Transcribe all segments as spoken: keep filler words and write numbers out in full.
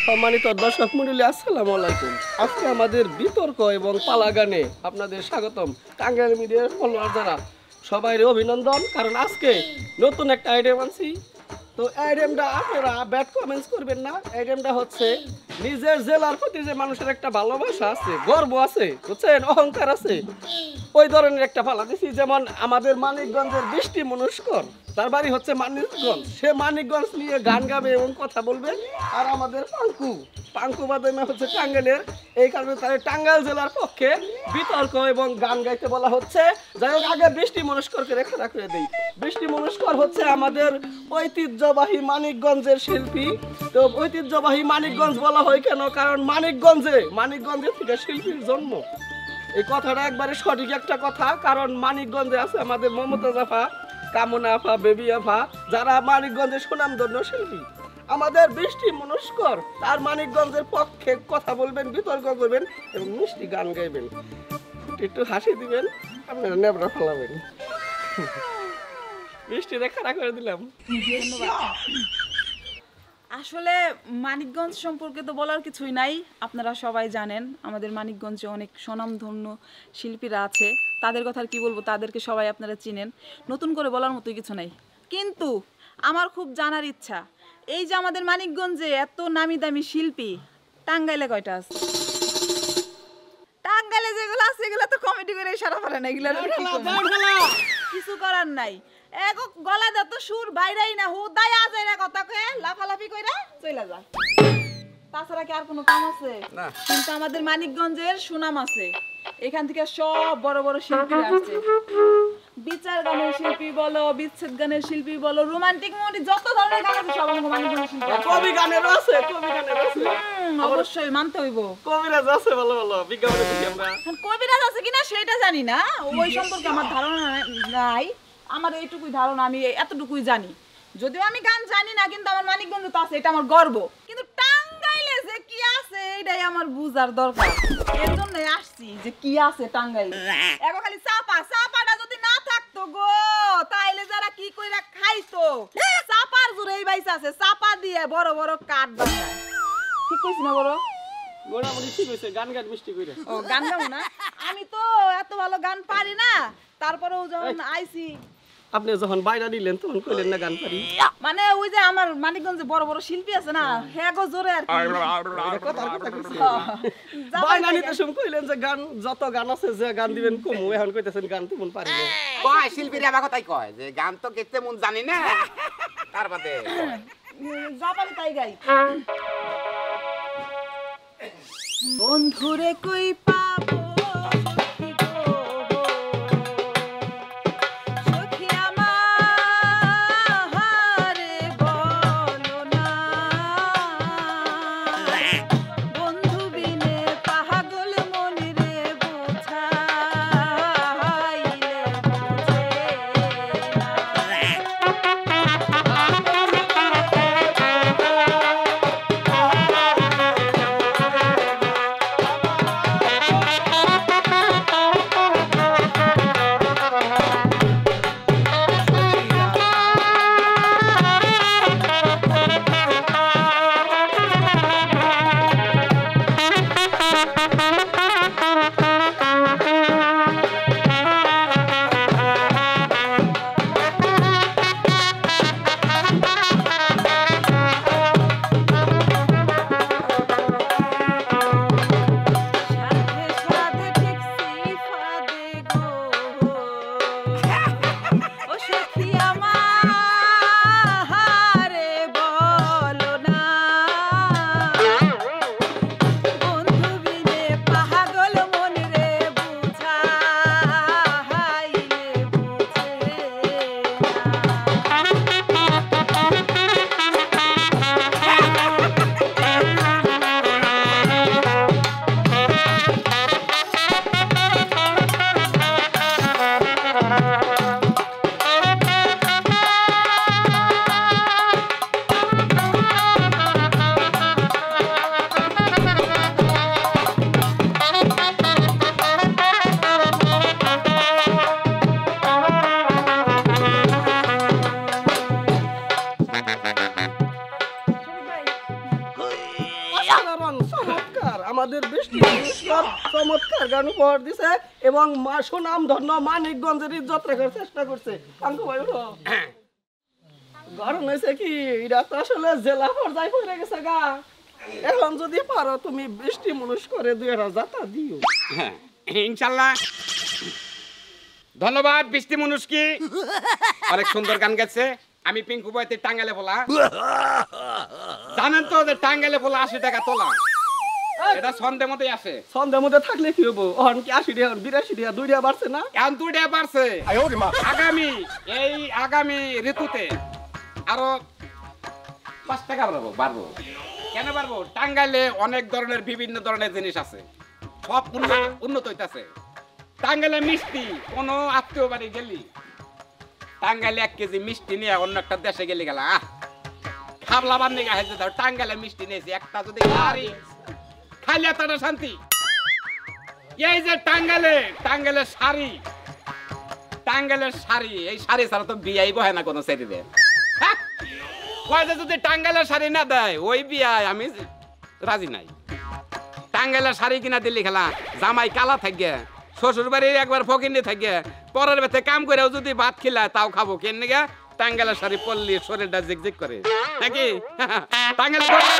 সম্মানিত দর্শক মণ্ডলী, আসসালামু আলাইকুম। আজকে আমাদের বিতর্ক এবং পালা গানে আপনাদের স্বাগতম। টাঙ্গাইল মিডিয়ার ফলোয়ার যারা সবাই অভিনন্দন, কারণ আজকে নতুন একটা আইটেম আনছি। তো আইটেমটা আপনারা ব্যাড কমেন্টস করবেন না। আইটেমটা হচ্ছে নিজের জেলার প্রতি যে মানুষের একটা ভালোবাসা আছে, গর্ব আছে, বুঝছেন, অহংকার আছে, ওই ধরনের একটা পালা দিছি। যেমন আমাদের মানিকগঞ্জের বৃষ্টি মনুষ্কর, তার বাড়ি হচ্ছে মানিকগঞ্জ, সে মানিকগঞ্জ নিয়ে গান গাবে এবং কথা বলবে। আর আমাদের পাঙ্কু পাঙ্কু বাদামে হচ্ছে টাঙ্গাইলের, এই কারণে তাদের টাঙ্গাইল জেলার পক্ষে বিতর্ক এবং গান গাইতে বলা হচ্ছে। যাই হোক, আগে বৃষ্টি মনুষ্করকে রেখা রাখিয়ে দিই। বৃষ্টি মনুষ্কর হচ্ছে আমাদের ঐতিহ্যবাহী মানিকগঞ্জের শিল্পী। তো ঐতিহ্যবাহী মানিকগঞ্জ বলা হয় কেন? কারণ মানিকগঞ্জে মানিকগঞ্জের থেকে শিল্পীর জন্ম। এই কথাটা একবারে সঠিক একটা কথা, কারণ মানিকগঞ্জে আছে আমাদের মমতাজ আফা, কামনা আফা, বেবি আফা, যারা মানিকগঞ্জের সুনামধন্য শিল্পী। আমাদের বৃষ্টি মনুষ্কর তার মানিকগঞ্জের পক্ষে কথা বলবেন, বিতর্ক করবেন এবং মিষ্টি গান গাইবেন। একটু হাসি দিবেন, আপনারা নেবরা ফেলাবেন। বৃষ্টি রেখা করে দিলাম। আসলে মানিকগঞ্জ সম্পর্কে তো বলার কিছুই নাই, আপনারা সবাই জানেন আমাদের মানিকগঞ্জে অনেক স্বনামধন্য শিল্পীরা আছে। তাদের কথা আর কি বলবো, তাদেরকে সবাই আপনারা চিনেন, নতুন করে বলার মতোই কিছু নাই। কিন্তু আমার খুব জানার ইচ্ছা, এই যে আমাদের মানিকগঞ্জে এত নামি দামি শিল্পী, টাঙ্গাইলে কয়টা আছে? টাঙ্গাইলে যেগুলো আছে এগুলো তো কমেডি করে সারা ফেলে না, এগুলো কিছু করার নাই। এক গলা যত সুর বাইরেই না, হুদাই আজ এরা কথা কয়ে লাফালাফি কইরা চলে যায়। তাছাড়া কি আর কোনো কাম আছে? না। কিন্তু আমাদের মানিকগঞ্জের সুনাম আছে, এখান থেকে সব বড় বড় শিল্পী আসছে। বিচার গানের শিল্পী বলো, বিচ্ছেদ গানের শিল্পী বলো, রোমান্টিক মুভি, যত ধরনের গান আছে সব আমাদের মানিকগঞ্জের শিল্পী। কবি গানেরও আছে, কবি গানেরও আছে। অবশ্যই মানতে হইব। কবিরাজ আছে ভালো ভালো, বিজ্ঞাপনে দেখি আমরা। কবিরাজ আছে কিনা সেটা জানি না, ওই সম্পর্কে আমার ধারণা নাই। আমার এইটুকুই ধারণা, আমি এতটুকুই জানি। যদিও আমি গান জানি না, কিন্তু আমার মানিকগঞ্জে তো আছে, এটা আমার গর্ব। কিন্তু টাঙ্গাইলে যে কি আছে এটাই আমার বুঝার দরকার। এর জন্য আসছি যে কি আছে টাঙ্গাইলে। এখন খালি চাপা চাপাটা যদি না থাকতো গো, তাইলে যারা কি কইরা খাইতো। চাপার জোরে এই বাইসা আছে, চাপা দিয়ে বড় বড় কাঠ বানায়। ঠিক কইছি না বড়? মোটামুটি ঠিক হইছে, গান গান মিষ্টি কইরা। ও গান গাও না? আমি তো এত ভালো গান পারি না, তারপরেও যখন আইছি। আপনি যখন বাইরা দিলেন তখন কইলেন না গান পারি। মানে ওই যে আমার মানিকগঞ্জে বড় বড় শিল্পী আছে না, হ্যাঁ গো জোরে আর কি। এটা কথা কথা কইছি। বাইরা নিতে শুন কইলেন যে গান, যত গান আছে যে গান দিবেন কমু, এখন কইতেছেন গান তেমন পারি না। কয় শিল্পীরা আমার কথাই কয় যে গান তো কেতে মন জানি না, তার বাদে যা পারি তাই গাই। বন্ধুরে কই পাবো আমাদের বৃষ্টি পুরস্কার চমৎকার গান উপহার দিছে এবং মা সুনাম ধন্য মানিকগঞ্জের ইজ্জত রাখার চেষ্টা করছে। কাঙ্কু ভাই উঠো। গরম হয়েছে কি এটা তো আসলে জেলা পর্যায়ে পড়ে গেছে গা। এখন যদি পারো তুমি বৃষ্টি মানুষ করে দুই একটা যাতা দিও। হ্যাঁ ইনশাল্লাহ। ধন্যবাদ বৃষ্টি মনুষ্কি, অনেক সুন্দর গান গেছে। আমি পিঙ্কু বয়তে টাঙ্গালে বলা, জানেন তো যে টাঙ্গালে বলা আশি টাকা তোলা, এটা সন্ধ্যে মধ্যে আসে। সন্ধ্যার মধ্যে থাকলে কি হবো? এখন কি আশি টাকা বিরাশি টাকা দুই টাকা বাড়ছে না? এখন দুই টাকা বাড়ছে। আগামী এই আগামী ঋতুতে আরো পাঁচ টাকা বাড়বো বাড়বো কেন বাড়বো? টাঙ্গাইলে অনেক ধরনের বিভিন্ন ধরনের জিনিস আছে, সব উন্নত উন্নত হইতাছে। টাঙ্গাইলে মিষ্টি কোনো আত্মীয় বাড়ি গেলি টাঙ্গাইলে এক কেজি মিষ্টি নিয়ে অন্য একটা দেশে গেলি গেলা আহ খাবলা বান্নি গাছে ধর টাঙ্গাইলে মিষ্টি নিয়েছি একটা যদি খারি খাইলে তারা শান্তি। এই যে টাঙ্গাইলে টাঙ্গাইলের শাড়ি, টাঙ্গাইলের শাড়ি, এই শাড়ি ছাড়া তো বিয়াই বহে না কোনো ছেড়ে। কয় যদি টাঙ্গাইলের শাড়ি না দেয় ওই বিয়ায় আমি রাজি নাই। টাঙ্গাইলের শাড়ি কিনা দিলি খেলা জামাই কালা থাকে, শ্বশুর বাড়ির একবার ফকিনি থাকে, পরের বেতে কাম করেও যদি ভাত খিলায় তাও খাবো কেন গা? টাঙ্গাইলের শাড়ি পরলি শরীরটা জিকজিক করে নাকি? টাঙ্গাইল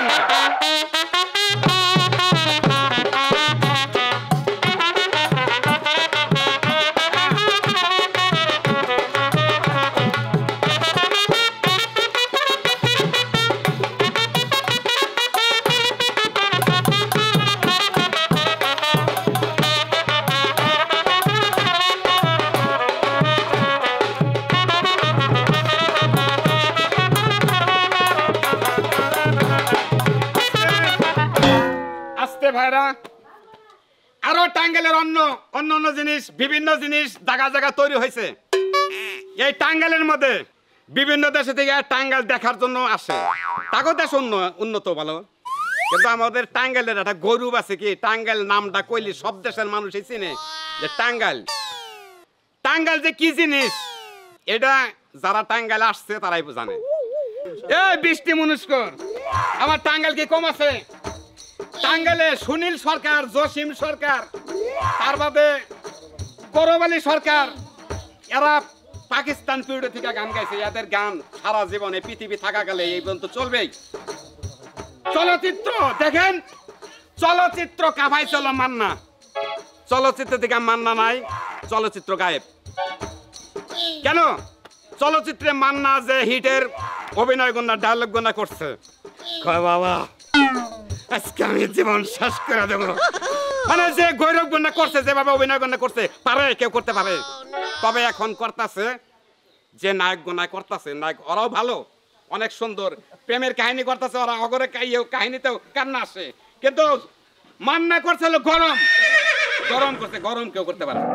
ভাইরা, আরো টাঙ্গাইলের অন্য অন্য অন্য জিনিস বিভিন্ন জিনিস জায়গা জায়গা তৈরি হয়েছে। এই টাঙ্গাইলের মধ্যে বিভিন্ন দেশে থেকে টাঙ্গাইল দেখার জন্য আসে। তাগো দেশ উন্নত ভালো, কিন্তু আমাদের টাঙ্গাইলের একটা গৌরব আছে কি, টাঙ্গাইল নামটা কইলি সব দেশের মানুষই চিনে যে টাঙ্গাইল। টাঙ্গাইল যে কি জিনিস এটা যারা টাঙ্গাইল আসছে তারাই জানে। এই বৃষ্টি মনুষ্কর আমার টাঙ্গাইল কি কম আছে? টাঙ্গাইলে সুনীল সরকার, জসিম সরকার, তার বাদে করম আলী সরকার, এরা পাকিস্তান পিরিয়ড থেকে গান গাইছে। এদের গান সারা জীবনে পৃথিবী থাকা গেলে এই পর্যন্ত চলবেই। চলচ্চিত্র দেখেন, চলচ্চিত্র কাভাই চলো মান্না, চলচ্চিত্র থেকে মান্না নাই, চলচ্চিত্র গায়েব। কেন? চলচ্চিত্রে মান্না যে হিটের অভিনয় গন্না ডায়লগ গন্না করছে, কয় বাবা আজকে আমি জীবন শেষ করে দেব। মানে যে গৌরব গন্না করছে, যেভাবে অভিনয় গন্না করছে, পারে কেউ করতে পারে। তবে এখন করতেছে যে নায়ক গন্না করতেছে, নায়ক ওরাও ভালো, অনেক সুন্দর প্রেমের কাহিনী করতেছে ওরা, অগরে কাহিনীতেও কান্না আসে। কিন্তু মান্না করছে হলো গরম, গরম করছে, গরম কেউ করতে পারে।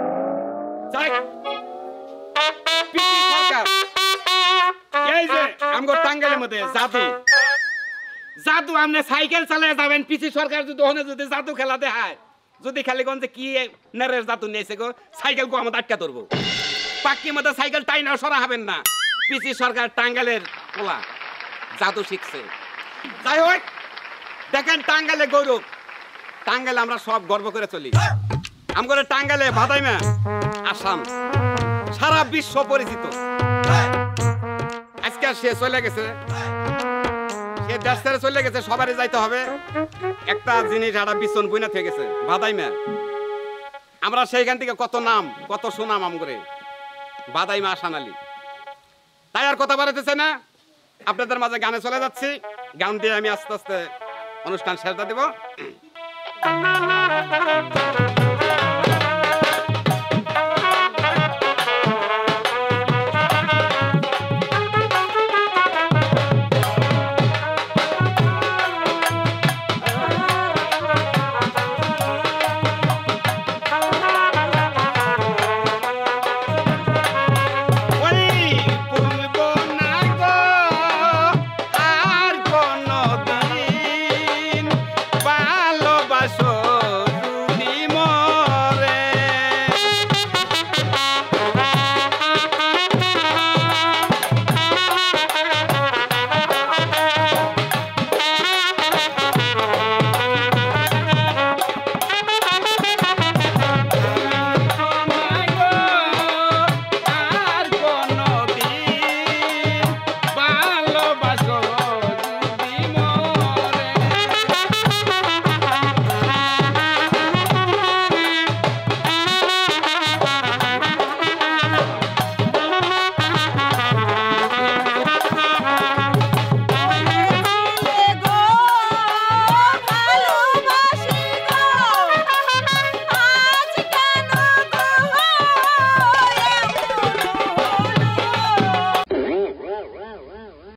এই যে আমগো টাঙ্গাইলের মধ্যে জাদু, জাদু আপনি সাইকেল চালিয়ে যাবেন, পিসি সরকার যদি ওখানে যদি জাদু খেলা দেখায়, যদি খালি কোন যে কি নেরের জাদু নিয়েছে গো, সাইকেল গো আমাদের আটকা ধরবো। পাক্কির মধ্যে সাইকেল টাই না সরা হবেন না। পিসি সরকার টাঙ্গাইলের পোলা, জাদু শিখছে। যাই হোক দেখেন টাঙ্গাইলে গৌরব, টাঙ্গাইলে আমরা সব গর্ব করে চলি। আমগরে টাঙ্গাইলে বাদাইমা আসাম সারা বিশ্ব পরিচিত। আজকে সে চলে গেছে, সে দেশ ছেড়ে চলে গেছে, সবারই যাইতে হবে। একটা জিনিস একটা বিছন বইনা থেকে গেছে বাদাইমা। আমরা সেইখান থেকে কত নাম কত সুনাম আমগরে বাদাইমা আসান আলী। তাই আর কথা বাড়াইতেছে না, আপনাদের মাঝে গানে চলে যাচ্ছি। গান দিয়ে আমি আস্তে আস্তে অনুষ্ঠান শেষ দেব।